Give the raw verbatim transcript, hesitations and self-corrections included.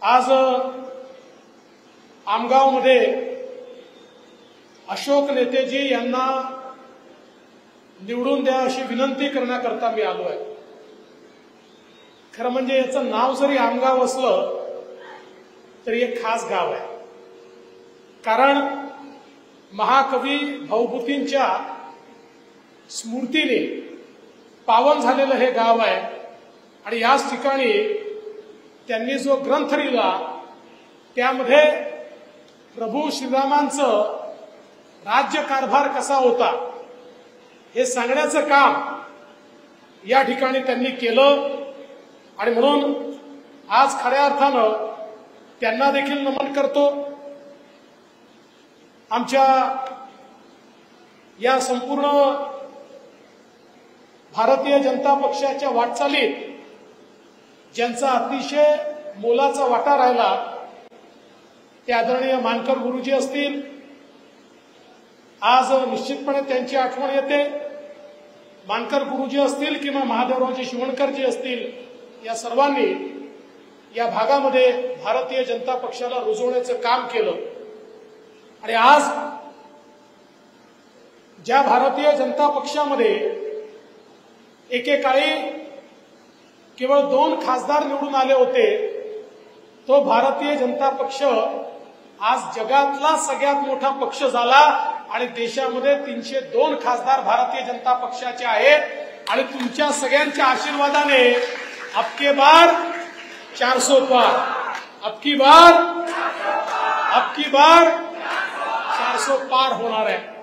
आज आमगावमध्ये अशोक नेतेजी यांना निवडून द्या अशी विनंती करण्याकरता मी आलो आहे। खरं म्हणजे याचं नाव जरी आमगाव असलं तरी एक खास गाव आहे, कारण महाकवी भाऊभूतींच्या स्मृतीने पावन झालेलं हे गाव आहे आणि याच ठिकाणी त्यांनी जो ग्रंथ लिहिला त्यामध्ये प्रभू श्रीरामांचं राज्यकारभार कसा होता हे सांगण्याचं काम या ठिकाणी त्यांनी केलं आणि म्हणून आज खऱ्या अर्थानं त्यांना देखील नमन करतो। आमच्या या संपूर्ण भारतीय जनता पक्षाच्या वाटचालीत ज्यांचा अतिशय मोलाचा वाटा राहिला ते आदरणीय मानकर गुरुजी असतील। आज निश्चितपणे त्यांची आठवण येते। मानकर गुरुजी असतील किंवा महादेवरावजी शिवणकरजी असतील, या सर्वांनी या भागामध्ये भारतीय जनता पक्षाला रुजवण्याचं काम केलं आणि आज ज्या भारतीय जनता पक्षामध्ये एकेकाळी केवळ दोन खासदार निवडून आले होते, तो भारतीय जनता पक्ष आज जगातला सगळ्यात मोठा पक्ष झाला आणि देशामध्ये तीनशे दोन खासदार भारतीय जनता पक्षाचे आहेत आणि तुमच्या सगळ्यांच्या आशीर्वादाने अबकी बार चार सौ पार, अबकी बार अबकी बार चार सौ पार होणार आहे।